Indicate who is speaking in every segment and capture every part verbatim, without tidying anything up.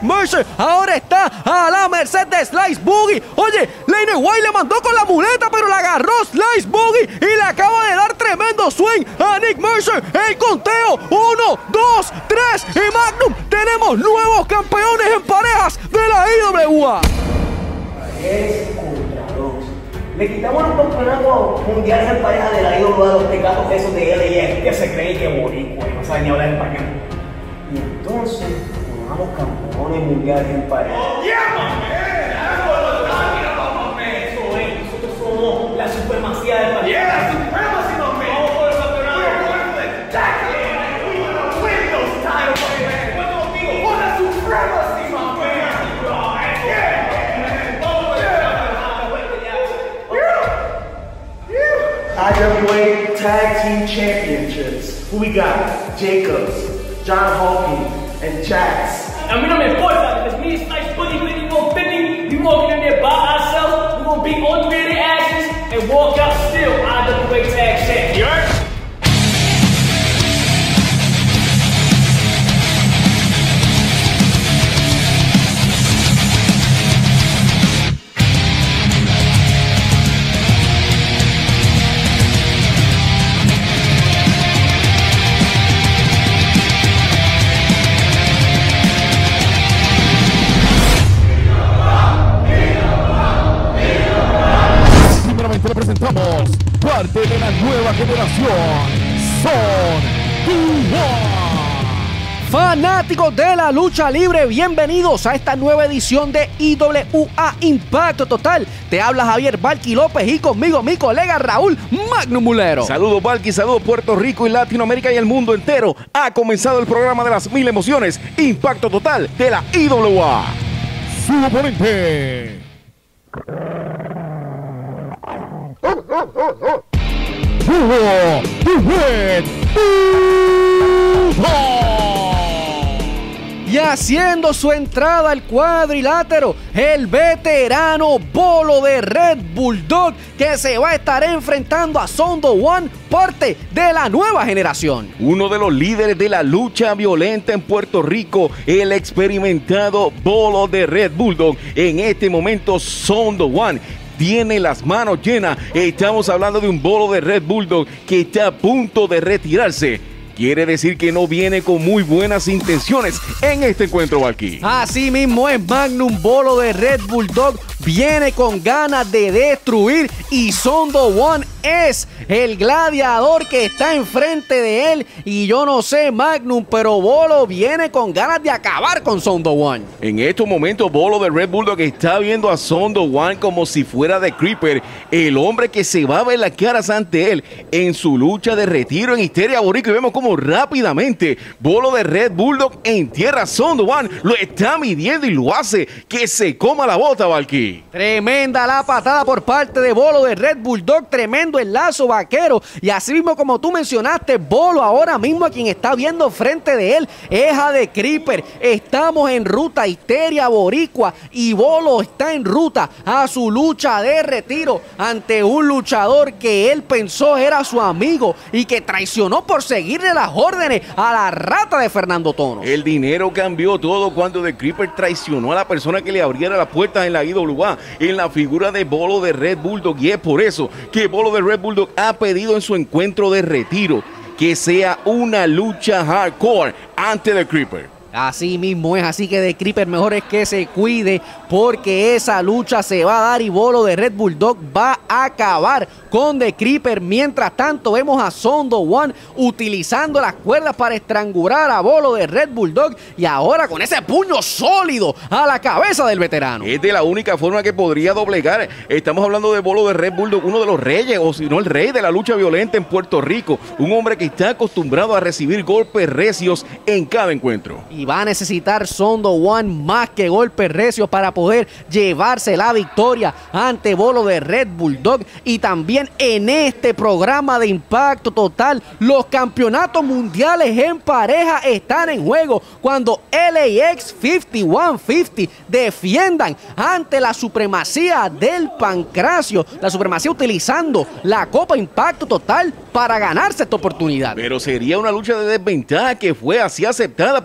Speaker 1: Nick Mercer ahora está a la merced de Slice Boogie. Oye, Lane White le mandó con la muleta, pero la agarró Slice Boogie y le acaba de dar tremendo swing a Nick Mercer. El conteo, uno, dos, tres y Magnum. Tenemos nuevos campeones en parejas de la I W A.
Speaker 2: Es contra dos. Le quitamos los campeonatos mundiales en pareja de la I W A a los tecatos esos de L A X que se creen que boricua y no saben ni hablar español. Y entonces, formamos campeones mundiales en pareja.
Speaker 3: Oh, yeah, man. That's what I'm talking about, my man. Eso es, nosotros somos la supremacía del país. Yeah, supremacy, my man. Vamos por el campeonato. We're going for the jacket. We wanna win those titles, my man. Bueno, contigo, por la supremacy, my man.
Speaker 2: I W A Tag Team Championships. Who we got? Jacobs, John Hawkins, and Jax.
Speaker 3: A mí no me importa, because me and Slice Boogie fifty-one fifty, we walking in there by ourselves, we gonna beat all three of their asses and walk out still I W A Tag Champ. You heard?
Speaker 4: Le presentamos parte de la nueva generación, Son One.
Speaker 1: Fanáticos de la lucha libre, bienvenidos a esta nueva edición de I W A Impacto Total. Te habla Javier Valky López y conmigo mi colega Raúl Magnum Mulero.
Speaker 5: Saludos Valky, saludos Puerto Rico y Latinoamérica y el mundo entero. Ha comenzado el programa de las mil emociones, Impacto Total de la I W A.
Speaker 4: Su oponente.
Speaker 1: Y haciendo su entrada al cuadrilátero, el veterano Bolo de Red Bulldog, que se va a estar enfrentando a Sondo One, parte de la nueva generación.
Speaker 5: Uno de los líderes de la lucha violenta en Puerto Rico, el experimentado Bolo de Red Bulldog. En este momento, Sondo One tiene las manos llenas. Estamos hablando de un Bolo de Red Bulldog que está a punto de retirarse. Quiere decir que no viene con muy buenas intenciones en este encuentro, Valky.
Speaker 1: Así mismo es, Magnum. Bolo de Red Bulldog viene con ganas de destruir y Sondo One es el gladiador que está enfrente de él. Y yo no sé, Magnum, pero Bolo viene con ganas de acabar con Sondo One.
Speaker 5: En estos momentos, Bolo de Red Bulldog está viendo a Sondo One como si fuera The Creeper, el hombre que se va a ver las caras ante él en su lucha de retiro en Histeria Boricua. Y vemos como rápidamente Bolo de Red Bulldog entierra a Sondo One, lo está midiendo y lo hace que se coma la bota, Valky.
Speaker 1: Tremenda la patada por parte de Bolo de Red Bulldog, tremendo el lazo vaquero. Y así mismo como tú mencionaste, Bolo ahora mismo a quien está viendo frente de él es a The Creeper. Estamos en ruta a Histeria Boricua y Bolo está en ruta a su lucha de retiro ante un luchador que él pensó era su amigo y que traicionó por seguirle las órdenes a la rata de Fernando Tono.
Speaker 5: El dinero cambió todo cuando The Creeper traicionó a la persona que le abriera las puertas en la I W A, en la figura de Bolo de Red Bulldog, y es por eso que Bolo de Red Bulldog ha pedido en su encuentro de retiro que sea una lucha hardcore ante The Creeper.
Speaker 1: Así mismo es, así que The Creeper mejor es que se cuide porque esa lucha se va a dar y Bolo de Red Bulldog va a acabar con The Creeper. Mientras tanto vemos a Sondo One utilizando las cuerdas para estrangular a Bolo de Red Bulldog y ahora con ese puño sólido a la cabeza del veterano.
Speaker 5: Es de la única forma que podría doblegar. Estamos hablando de Bolo de Red Bulldog, uno de los reyes, o si no el rey de la lucha violenta en Puerto Rico. Un hombre que está acostumbrado a recibir golpes recios en cada encuentro.
Speaker 1: Y va a necesitar Sondo One más que golpes recios para poder llevarse la victoria ante Bolo de Red Bulldog. Y también en este programa de Impacto Total, los campeonatos mundiales en pareja están en juego cuando L A X cincuenta y uno cincuenta defiendan ante la supremacía del Pancracio, la supremacía utilizando la Copa Impacto Total para ganarse esta oportunidad.
Speaker 5: Pero sería una lucha de desventaja que fue así aceptada por L A X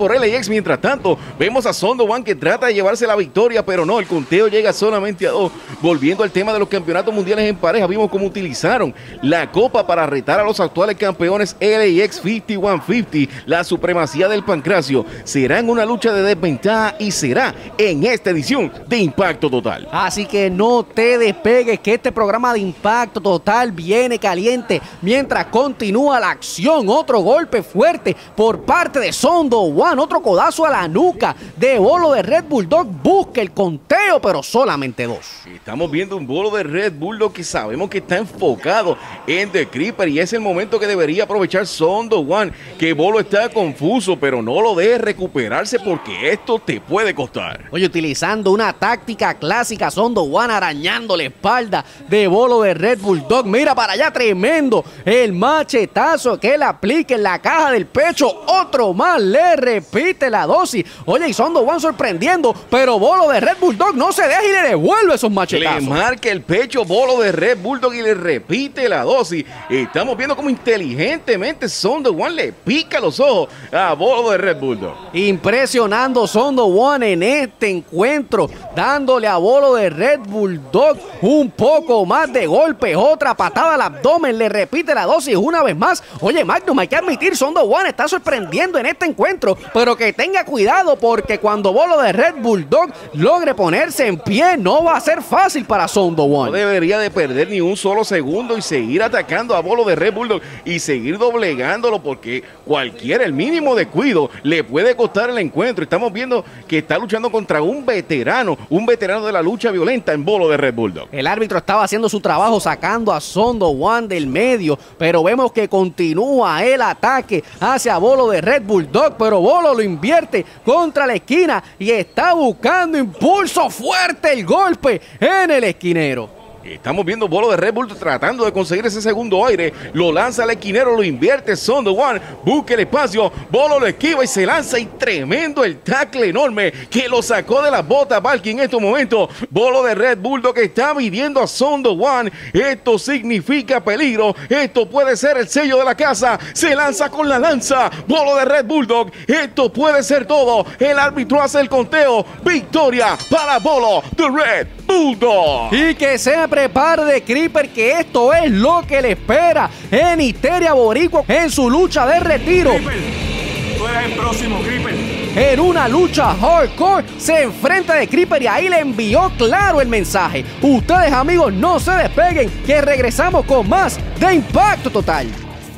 Speaker 5: X. Mientras tanto, vemos a Son Do Hwan que trata de llevarse la victoria, pero no, el conteo llega solamente a dos. Volviendo al tema de los campeonatos mundiales en pareja, vimos cómo utilizaron la copa para retar a los actuales campeones L A X cincuenta y uno cincuenta, la supremacía del Pancracio. Será en una lucha de desventaja y será en esta edición de Impacto Total.
Speaker 1: Así que no te despegues, que este programa de Impacto Total viene caliente mientras continúa la acción. Otro golpe fuerte por parte de Son Do Hwan, otro codazo a la nuca de Bolo de Red Bulldog. Busca el conteo, pero solamente dos.
Speaker 5: Estamos viendo un Bolo de Red Bulldog que sabemos que está enfocado en The Creeper y es el momento que debería aprovechar Son Do Hwan, que Bolo está confuso, pero no lo deje recuperarse porque esto te puede costar.
Speaker 1: Oye, utilizando una táctica clásica, Son Do Hwan arañando la espalda de Bolo de Red Bulldog. Mira para allá, tremendo el machetazo que le aplica en la caja del pecho. Otro más, le repite la dosis. Oye, y Son Do Hwan sorprendiendo, pero Bolo de Red Bulldog no se deja y le devuelve esos machetazos.
Speaker 5: Le marca el pecho Bolo de Red Bulldog y le repite la dosis. Estamos viendo cómo inteligentemente Son Do Hwan le pica los ojos a Bolo de Red Bulldog.
Speaker 1: Impresionando Son Do Hwan en este encuentro, dándole a Bolo de Red Bulldog un poco más de golpes. Otra patada al abdomen, le repite la dosis una vez más. Oye, Magnum, hay que admitir, Son Do Hwan está sorprendiendo en este encuentro, pero que tenga cuidado porque cuando Bolo de Red Bulldog logre ponerse en pie, no va a ser fácil para Son Do Hwan.
Speaker 5: No debería de perder ni un solo segundo y seguir atacando a Bolo de Red Bulldog y seguir doblegándolo porque cualquier, el mínimo descuido le puede costar el encuentro. Estamos viendo que está luchando contra un veterano, un veterano de la lucha violenta en Bolo de Red Bulldog.
Speaker 1: El árbitro estaba haciendo su trabajo sacando a Son Do Hwan del medio, pero vemos que continúa el ataque hacia Bolo de Red Bulldog, pero Bolo lo invierte contra la esquina y está buscando impulso fuerte, el golpe en el esquinero.
Speaker 5: Estamos viendo Bolo de Red Bulldog tratando de conseguir ese segundo aire. Lo lanza al esquinero, lo invierte Son Do Hwan. Busca el espacio. Bolo lo esquiva y se lanza. Y tremendo el tackle enorme que lo sacó de las botas Valky en estos momentos. Bolo de Red Bulldog está midiendo a Son Do Hwan. Esto significa peligro. Esto puede ser el sello de la casa. Se lanza con la lanza. Bolo de Red Bulldog. Esto puede ser todo. El árbitro hace el conteo. Victoria para Bolo de Red Bulldog.
Speaker 1: Y que se prepare de Creeper, que esto es lo que le espera en Histeria Boricua en su lucha de retiro.
Speaker 2: Creeper, tú eres el próximo, Creeper.
Speaker 1: En una lucha hardcore se enfrenta de Creeper y ahí le envió claro el mensaje. Ustedes, amigos, no se despeguen, que regresamos con más de Impacto Total.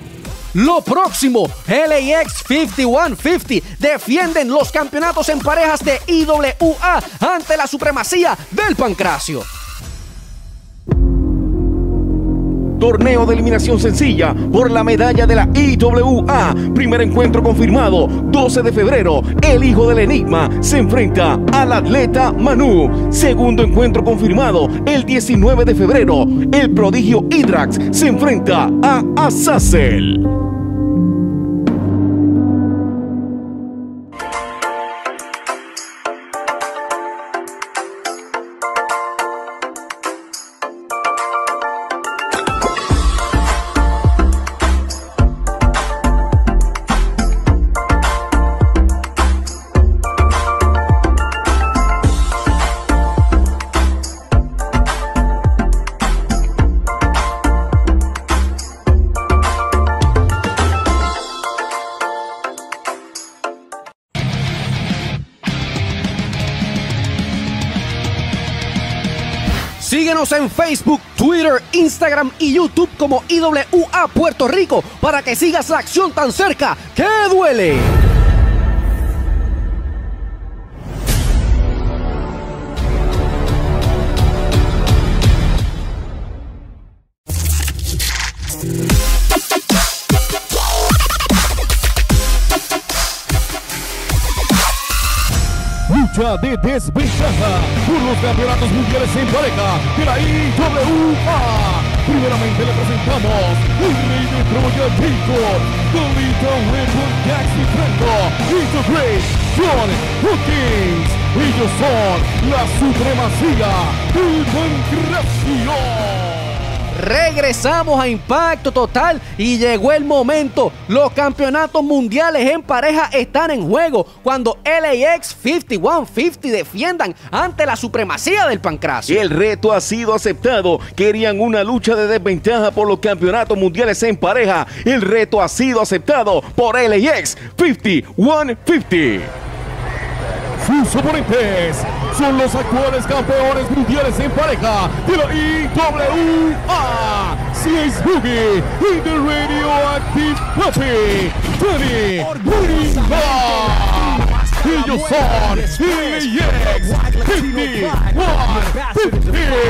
Speaker 1: Lo próximo, L A X cincuenta y uno cincuenta defienden los campeonatos en parejas de I W A ante la supremacía del Pancracio.
Speaker 5: Torneo de eliminación sencilla por la medalla de la I W A. Primer encuentro confirmado, doce de febrero. El hijo del enigma se enfrenta al atleta Manu. Segundo encuentro confirmado, el diecinueve de febrero. El prodigio Hydrax se enfrenta a Azazel.
Speaker 1: Síguenos en Facebook, Twitter, Instagram y YouTube como I W A Puerto Rico para que sigas la acción tan cerca que duele.
Speaker 4: Lucha de desventaja por los campeonatos mundiales en pareja de la I W A. Primeramente le presentamos el rey de Troya, Jacob, the Little Redwood Taxi Franco y The Great John Hawkins. Ellos son la supremacía del Pancracio.
Speaker 1: Regresamos a Impacto Total y llegó el momento. Los campeonatos mundiales en pareja están en juego cuando L A X cincuenta y uno cincuenta defiendan ante la supremacía del Pancracio.
Speaker 5: El reto ha sido aceptado. Querían una lucha de desventaja por los campeonatos mundiales en pareja. El reto ha sido aceptado por L A X cincuenta y uno cincuenta.
Speaker 4: Sus oponentes son los actuales campeones mundiales en pareja de la I W A, Slice Boogie y The Radioactive Puppy, Tony Moringa. Ellos son L A X cincuenta y uno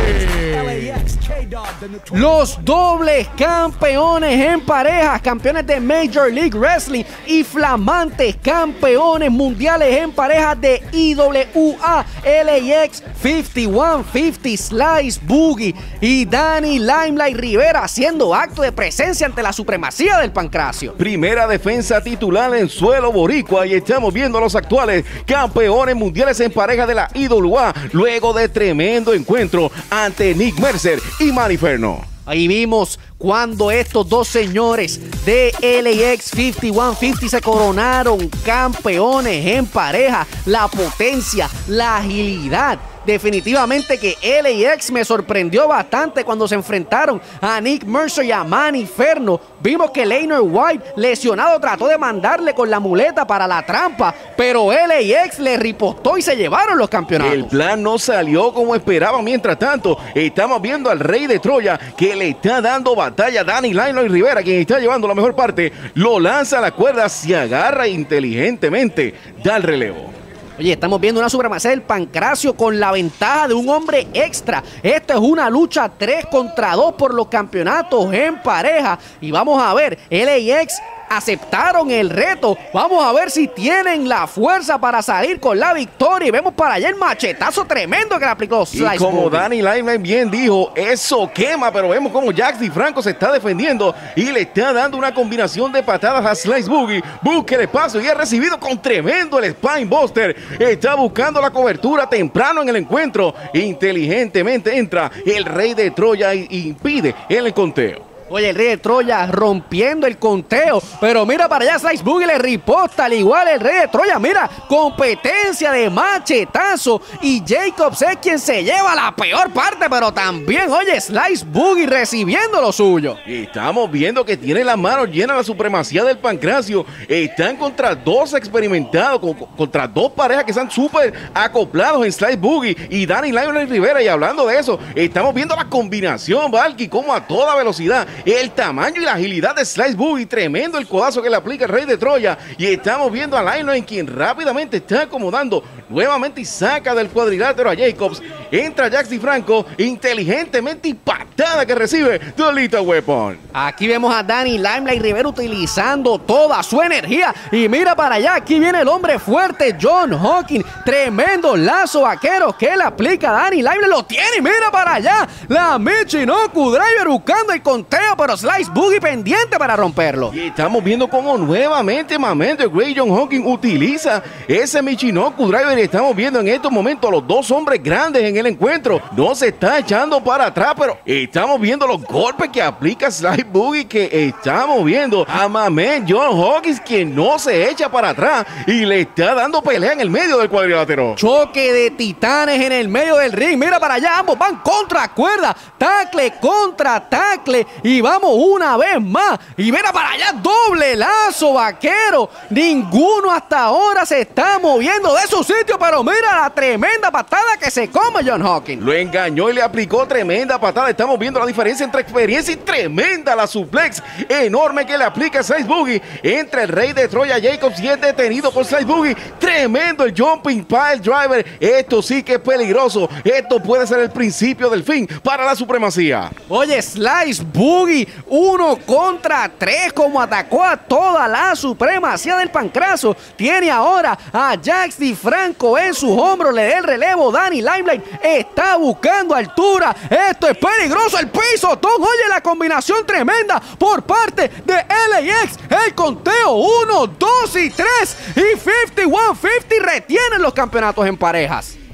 Speaker 4: cincuenta.
Speaker 1: Los dobles campeones en parejas, campeones de Major League Wrestling y flamantes campeones mundiales en parejas de I W A, L A X cincuenta y uno cincuenta, Slice Boogie y Danny Limelight Rivera haciendo acto de presencia ante la supremacía del Pancracio.
Speaker 5: Primera defensa titular en suelo boricua y estamos viendo a los actuales campeones mundiales en pareja de la I W A luego de tremendo encuentro ante Nick Mercer y Maniferno.
Speaker 1: Ahí vimos cuando estos dos señores de L A X cincuenta y uno cincuenta se coronaron campeones en pareja. La potencia, la agilidad. Definitivamente que L A X me sorprendió bastante cuando se enfrentaron a Nick Mercer y a Maniferno. Vimos que Layner White, lesionado, trató de mandarle con la muleta para la trampa, pero L A X le ripostó y se llevaron los campeonatos.
Speaker 5: El plan no salió como esperaba. Mientras tanto, estamos viendo al Rey de Troya que le está dando batalla a Danny Limelight Rivera, quien está llevando la mejor parte. Lo lanza a la cuerda, se agarra inteligentemente, da el relevo.
Speaker 1: Oye, estamos viendo una supremacía del Pancracio con la ventaja de un hombre extra. Esto es una lucha tres contra dos por los campeonatos en pareja. Y vamos a ver, L A X aceptaron el reto. Vamos a ver si tienen la fuerza para salir con la victoria. Y vemos para allá el machetazo tremendo que le aplicó Slice
Speaker 5: Y como
Speaker 1: Boogie.
Speaker 5: Danny Limelight bien dijo, eso quema, pero vemos como Jax DiFranco se está defendiendo y le está dando una combinación de patadas a Slice Boogie. Busca el espacio y ha recibido con tremendo el Spine Buster. Está buscando la cobertura temprano en el encuentro. Inteligentemente entra el Rey de Troya y impide el conteo.
Speaker 1: Oye, el Rey de Troya rompiendo el conteo. Pero mira para allá, Slice Boogie le riposta al igual el Rey de Troya. Mira, competencia de machetazo. Y Jacobs es quien se lleva la peor parte. Pero también, oye, Slice Boogie recibiendo lo suyo.
Speaker 5: Estamos viendo que tiene las manos llenas la supremacía del Pancracio. Están contra dos experimentados, con, contra dos parejas que están súper acoplados en Slice Boogie y Danny Limelight Rivera. Y hablando de eso, estamos viendo la combinación, Valky, como a toda velocidad. El tamaño y la agilidad de Slice Boogie, tremendo el codazo que le aplica el Rey de Troya. Y estamos viendo a Limelight, quien rápidamente está acomodando nuevamente y saca del cuadrilátero a Jacobs. Entra Jax DiFranco, inteligentemente y patada que recibe The Lethal Weapon.
Speaker 1: Aquí vemos a Danny Limelight Rivera utilizando toda su energía. Y mira para allá, aquí viene el hombre fuerte, John Hawkins. Tremendo lazo vaquero que le aplica a Danny Limelight. Lo tiene y mira para allá. La Michinoku Driver buscando el conteo, pero Slice Boogie pendiente para romperlo.
Speaker 5: Y estamos viendo cómo nuevamente Mamento el Great John Hawkins utiliza ese Michinoku Driver. Y estamos viendo en estos momentos a los dos hombres grandes en el encuentro. No se está echando para atrás, pero estamos viendo los golpes que aplica Slice Boogie, que estamos viendo a Mamento John Hawkins, quien no se echa para atrás y le está dando pelea en el medio del cuadrilátero.
Speaker 1: Choque de titanes en el medio del ring. Mira para allá, ambos van contra cuerda. Tacle contra tacle. Y vamos una vez más. Y mira para allá, doble lazo vaquero. Ninguno hasta ahora se está moviendo de su sitio, pero mira la tremenda patada que se come John Hawkins.
Speaker 5: Lo engañó y le aplicó tremenda patada. Estamos viendo la diferencia entre experiencia y tremenda la suplex enorme que le aplica Slice Boogie entre el Rey de Troya Jacobs y es detenido por Slice Boogie. Tremendo el Jumping Pile Driver. Esto sí que es peligroso. Esto puede ser el principio del fin para la supremacía.
Speaker 1: Oye, Slice Boogie, uno contra tres, como atacó a toda la supremacía del Pancracio. Tiene ahora a Jax DiFranco en sus hombros, le da el relevo. Danny Limelight está buscando altura. Esto es peligroso, el pisotón. Oye, la combinación tremenda por parte de L A X. El conteo uno, dos y tres. Y cincuenta y uno cincuenta retienen los campeonatos en parejas.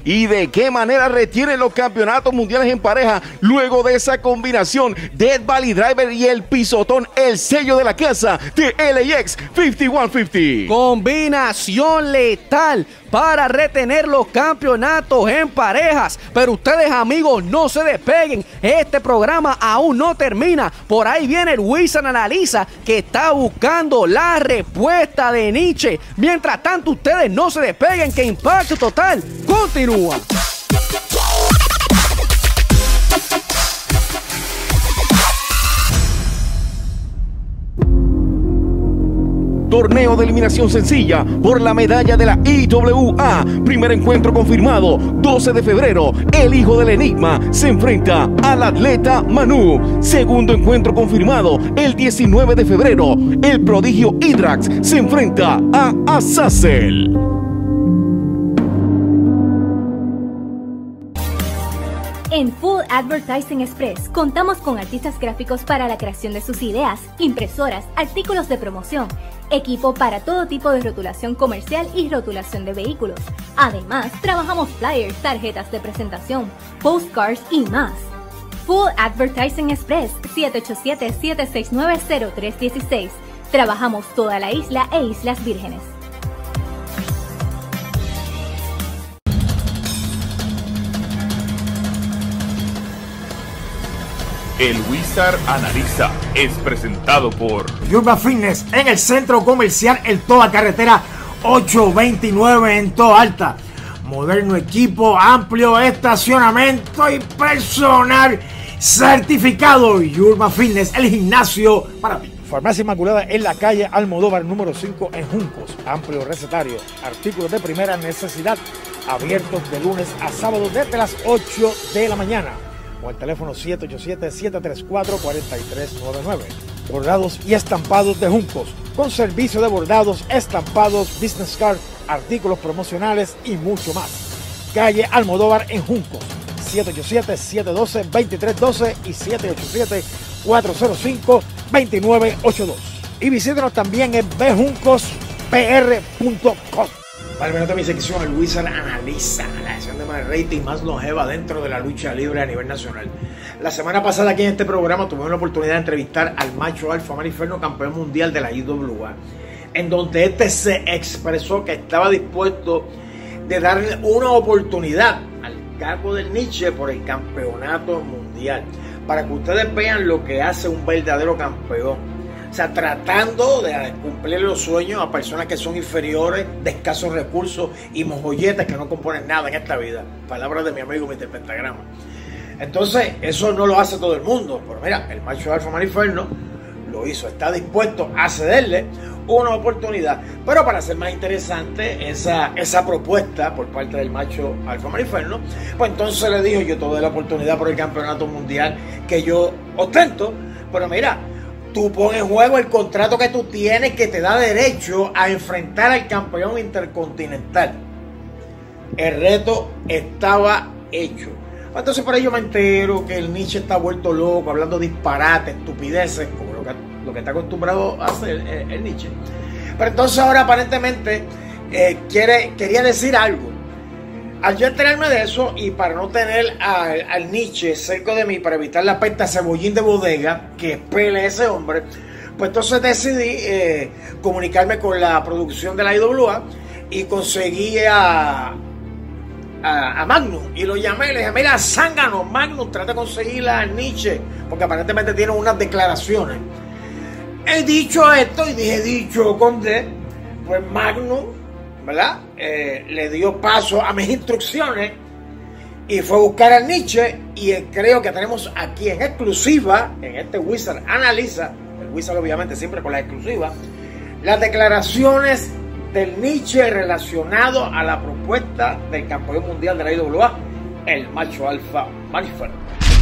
Speaker 5: ¿Y de qué manera retienen los campeonatos mundiales en pareja luego de esa combinación Death Valley Driver y el pisotón, el sello de la casa de L A X cincuenta y uno cincuenta?
Speaker 1: Combinación letal para retener los campeonatos en parejas. Pero ustedes, amigos, no se despeguen. Este programa aún no termina. Por ahí viene el Wizard Analiza, que está buscando la respuesta de Nietzsche. Mientras tanto, ustedes no se despeguen, que Impacto Total continúa.
Speaker 5: Torneo de eliminación sencilla por la medalla de la I W A. Primer encuentro confirmado, doce de febrero. El hijo del enigma se enfrenta al atleta Manu. Segundo encuentro confirmado, el diecinueve de febrero. El prodigio Hydrax se enfrenta a Azazel.
Speaker 6: En Full Advertising Express contamos con artistas gráficos para la creación de sus ideas, impresoras, artículos de promoción, equipo para todo tipo de rotulación comercial y rotulación de vehículos. Además, trabajamos flyers, tarjetas de presentación, postcards y más. Full Advertising Express, siete ocho siete, siete seis nueve, cero tres uno seis. Trabajamos toda la isla e Islas Vírgenes.
Speaker 4: El Wizard Analiza es presentado por
Speaker 7: Yurba Fitness en el centro comercial El Toa, carretera ochocientos veintinueve en Toa Alta. Moderno equipo, amplio estacionamiento y personal certificado. Yurba Fitness, el gimnasio para ti. Farmacia Inmaculada en la calle Almodóvar número cinco en Juncos. Amplio recetario, artículos de primera necesidad, abiertos de lunes a sábado desde las ocho de la mañana. O el teléfono siete ocho siete, siete tres cuatro, cuatro tres nueve nueve. Bordados y estampados de Juncos, con servicio de bordados, estampados, business card, artículos promocionales y mucho más. Calle Almodóvar en Juncos, siete ocho siete, siete uno dos, dos tres uno dos y siete ocho siete, cuatro cero cinco, dos nueve ocho dos. Y visítenos también en b juncos p r punto com. Para el minuto de mi sección, el Wizard Analiza, la sección de más rating más longeva dentro de la lucha libre a nivel nacional. La semana pasada aquí en este programa tuvimos la oportunidad de entrevistar al macho alfa Maniferno, campeón mundial de la I W A, en donde este se expresó que estaba dispuesto de darle una oportunidad al cargo del Nietzsche por el campeonato mundial, para que ustedes vean lo que hace un verdadero campeón. O sea, tratando de cumplir los sueños a personas que son inferiores, de escasos recursos y mojolletes que no componen nada en esta vida. Palabras de mi amigo mister Pentagrama. Entonces, eso no lo hace todo el mundo. Pero mira, el macho alfa Maniferno lo hizo. Está dispuesto a cederle una oportunidad. Pero para hacer más interesante esa, esa propuesta por parte del macho alfa Maniferno, pues entonces le dijo: yo te doy la oportunidad por el campeonato mundial que yo ostento. Pero mira, tú pones en juego el contrato que tú tienes, que te da derecho a enfrentar al campeón intercontinental. El reto estaba hecho. Entonces por ello me entero que el Nietzsche está vuelto loco, hablando disparates, estupideces, como lo que, lo que está acostumbrado a hacer el, el Nietzsche. Pero entonces ahora aparentemente eh, quiere, quería decir algo. Al yo enterarme de eso, y para no tener al, al Nietzsche cerca de mí, para evitar la pesta cebollín de bodega que espele ese hombre, pues entonces decidí eh, comunicarme con la producción de la I W A y conseguí a, a, a Magnum, y lo llamé y le dije: mira, zángano, Magnum, trata de conseguir a Nietzsche, porque aparentemente tiene unas declaraciones. He dicho esto y dije dicho con D, pues Magnum, ¿verdad? Eh, le dio paso a mis instrucciones y fue a buscar al Nietzsche, y eh, creo que tenemos aquí en exclusiva, en este Wizard Analiza, el Wizard obviamente siempre con la exclusiva, las declaraciones del Nietzsche relacionado a la propuesta del campeón mundial de la I W A, el macho alfa Maniferno.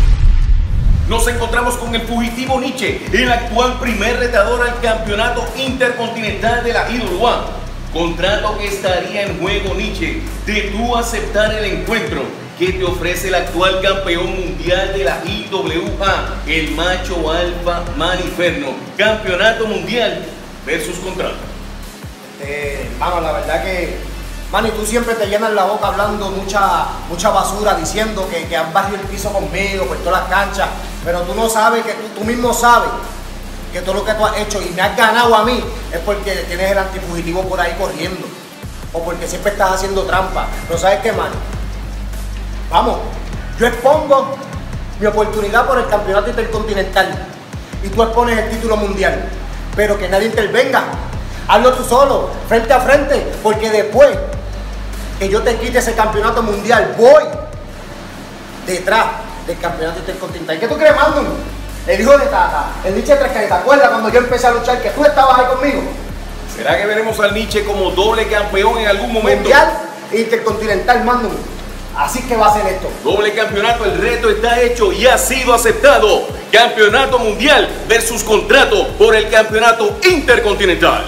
Speaker 5: Nos encontramos con el fugitivo Nietzsche, el actual primer retador al campeonato intercontinental de la I W A. Contrato que estaría en juego, Nietzsche, de tú aceptar el encuentro que te ofrece el actual campeón mundial de la I W A, el macho alfa Maniferno. Campeonato mundial versus contrato.
Speaker 7: Eh, vamos, la verdad que Mano, y tú siempre te llenas la boca hablando mucha, mucha basura, diciendo que, que han barrido el piso conmigo, por todas las canchas, pero tú no sabes, que tú, tú mismo sabes que todo lo que tú has hecho y me has ganado a mí es porque tienes el antifugitivo por ahí corriendo, o porque siempre estás haciendo trampa. Pero ¿sabes qué, mano? Vamos, yo expongo mi oportunidad por el campeonato intercontinental y tú expones el título mundial, pero que nadie intervenga. Hazlo tú solo, frente a frente, porque después que yo te quite ese campeonato mundial, voy detrás del campeonato intercontinental. ¿Qué tú crees, Magnum? El hijo de Tata, el Nietzsche tres K, ¿te acuerdas cuando yo empecé a luchar que tú estabas ahí conmigo?
Speaker 5: ¿Será que veremos al Nietzsche como doble campeón en algún momento?
Speaker 7: Mundial e intercontinental, Magnum. Así que va a ser esto.
Speaker 5: Doble campeonato, el reto está hecho y ha sido aceptado. Campeonato mundial versus contrato por el campeonato intercontinental.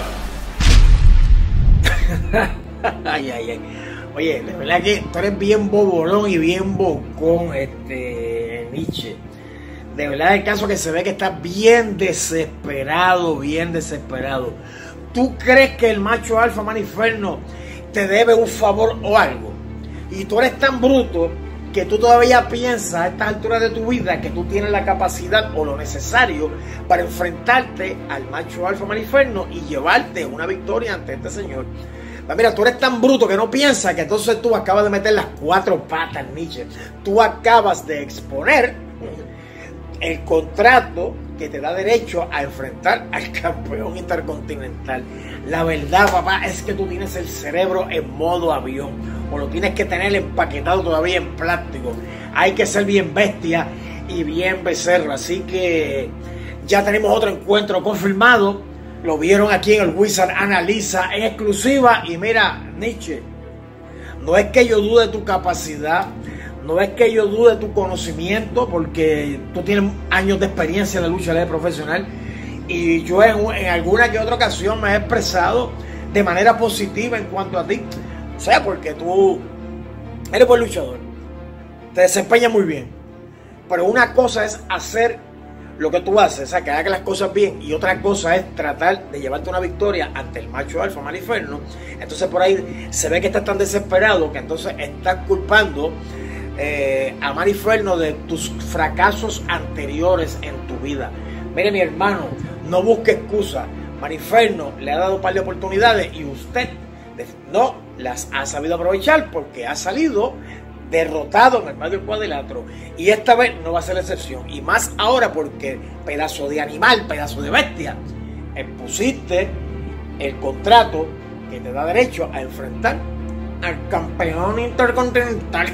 Speaker 7: Ay, ay, ay. Oye, de verdad que tú eres bien bobolón y bien bocón, este, Nietzsche. De verdad el caso que se ve que estás bien desesperado, bien desesperado. ¿Tú crees que el macho alfa Maniferno te debe un favor o algo? Y tú eres tan bruto que tú todavía piensas a estas alturas de tu vida que tú tienes la capacidad o lo necesario para enfrentarte al macho alfa Maniferno y llevarte una victoria ante este señor. Mira, tú eres tan bruto que no piensas que entonces tú acabas de meter las cuatro patas, Nietzsche. Tú acabas de exponer el contrato que te da derecho a enfrentar al campeón intercontinental. La verdad, papá, es que tú tienes el cerebro en modo avión, o lo tienes que tener empaquetado todavía en plástico. Hay que ser bien bestia y bien becerro. Así que ya tenemos otro encuentro confirmado. Lo vieron aquí en el Wizard Analiza en exclusiva. Y mira, Nietzsche, no es que yo dude de tu capacidad, no es que yo dude de tu conocimiento, porque tú tienes años de experiencia en la lucha libre profesional. Y yo en, en alguna que otra ocasión me he expresado de manera positiva en cuanto a ti. O sea, porque tú eres buen luchador, te desempeñas muy bien. Pero una cosa es hacer lo que tú haces, o sea, que hagas las cosas bien, y otra cosa es tratar de llevarte una victoria ante el macho alfa Maniferno. Entonces por ahí se ve que estás tan desesperado que entonces estás culpando eh, a Maniferno de tus fracasos anteriores en tu vida. Mire, mi hermano, no busque excusas. Maniferno le ha dado un par de oportunidades y usted no las ha sabido aprovechar porque ha salido derrotado en el medio del cuadrilátero, y esta vez no va a ser la excepción, y más ahora porque pedazo de animal, pedazo de bestia, expusiste el contrato que te da derecho a enfrentar al campeón intercontinental.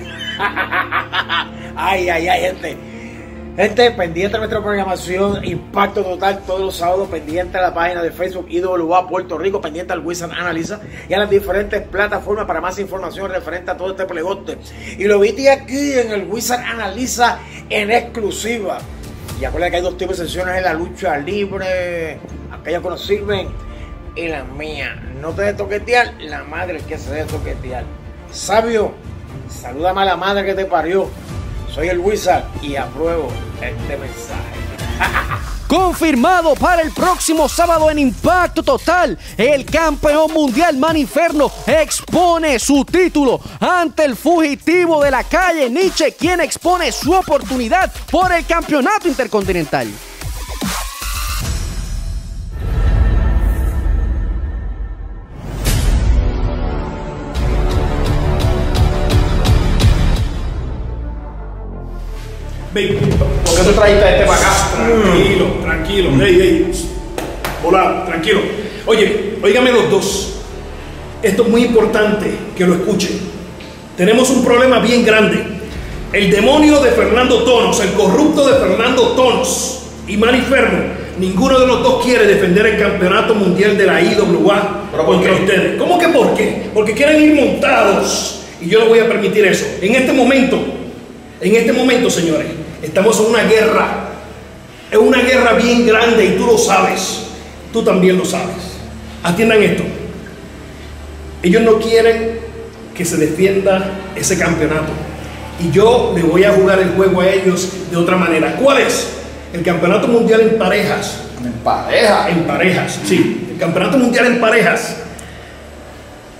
Speaker 7: Ay, ay, ay, gente. Gente, pendiente de nuestra programación Impacto Total todos los sábados, pendiente a la página de Facebook I W A Puerto Rico, pendiente al Wizard Analiza y a las diferentes plataformas para más información referente a todo este plegote. Y lo viste aquí en el Wizard Analiza en exclusiva. Y acuérdate que hay dos tipos de sesiones en la lucha libre, aquellas que nos sirven y la mía. No te de toquetear, la madre que se debe toquetear. Sabio, salúdame a la madre que te parió. Soy el Wizard y apruebo este mensaje.
Speaker 1: Confirmado para el próximo sábado en Impacto Total, el campeón mundial Maniferno expone su título ante el fugitivo de la calle Nietzsche, quien expone su oportunidad por el campeonato intercontinental.
Speaker 3: Ven, ¿por qué tú trajiste a este para acá? Tranquilo, tranquilo. Hey, hey. Hola, tranquilo. Oye, óigame los dos. Esto es muy importante que lo escuchen. Tenemos un problema bien grande. El demonio de Fernando Tonos, el corrupto de Fernando Tonos y Maniferno, ninguno de los dos quiere defender el campeonato mundial de la I W A contra ustedes. ¿Cómo que por qué? Porque quieren ir montados y yo no voy a permitir eso. En este momento, en este momento, señores, estamos en una guerra. Es una guerra bien grande y tú lo sabes. Tú también lo sabes. Atiendan esto. Ellos no quieren que se defienda ese campeonato. Y yo le voy a jugar el juego a ellos de otra manera. ¿Cuál es? El campeonato mundial en parejas.
Speaker 2: ¿En pareja?
Speaker 3: En parejas, sí. El campeonato mundial en parejas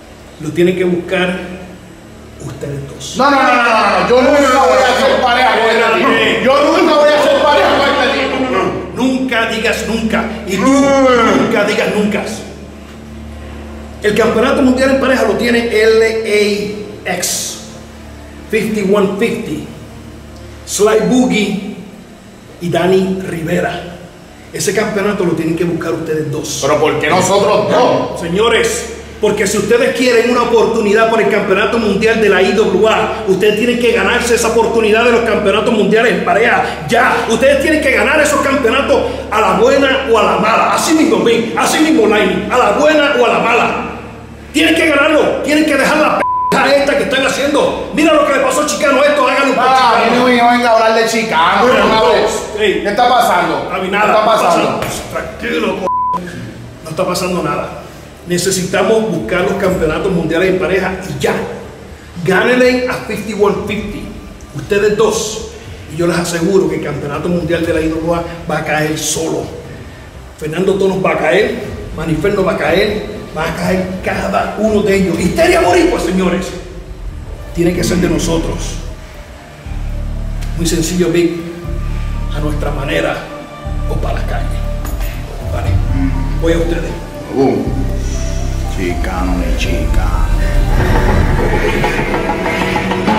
Speaker 3: lo tienen que buscar ustedes dos.
Speaker 8: No, no, no, no, no, no. Yo nunca voy a hacer pareja con este tipo. Yo nunca voy a hacer pareja con este tipo.
Speaker 3: Nunca digas nunca. Y tú nunca digas nunca. El campeonato mundial en pareja lo tiene L A X cincuenta y uno cincuenta, Sly Boogie y Danny Rivera. Ese campeonato lo tienen que buscar ustedes dos.
Speaker 8: Pero ¿por qué nosotros dos?
Speaker 3: Señores, porque si ustedes quieren una oportunidad por el campeonato mundial de la I W A, ustedes tienen que ganarse esa oportunidad de los campeonatos mundiales en pareja. Ya, ustedes tienen que ganar esos campeonatos a la buena o a la mala. Así mismo, ven, así mismo, Lightning, a la buena o a la mala. Tienen que ganarlo, tienen que dejar la p esta que están haciendo. Mira lo que le pasó a Chicano, esto, háganlo por
Speaker 8: Ah, a mí
Speaker 3: Chicano.
Speaker 8: no me venga a hablar de Chicano.
Speaker 3: Bueno,
Speaker 8: una
Speaker 3: no,
Speaker 8: vez.
Speaker 3: hey.
Speaker 8: ¿Qué está pasando?
Speaker 3: A mí
Speaker 8: ¿Qué
Speaker 3: nada,
Speaker 8: está pasando?
Speaker 3: Tranquilo, p. No está pasando nada. Necesitamos buscar los campeonatos mundiales en pareja y ya. Gánenle a cincuenta y uno cincuenta. Ustedes dos. Y yo les aseguro que el campeonato mundial de la I W A va a caer solo. Fernando Tonos va a caer, Maniferno va a caer, va a caer cada uno de ellos. Histeria boricua, señores. Tiene que ser de nosotros. Muy sencillo, Big. A nuestra manera o para la calle. Vale. Voy a ustedes.
Speaker 8: Uh, Chicano, mi chica.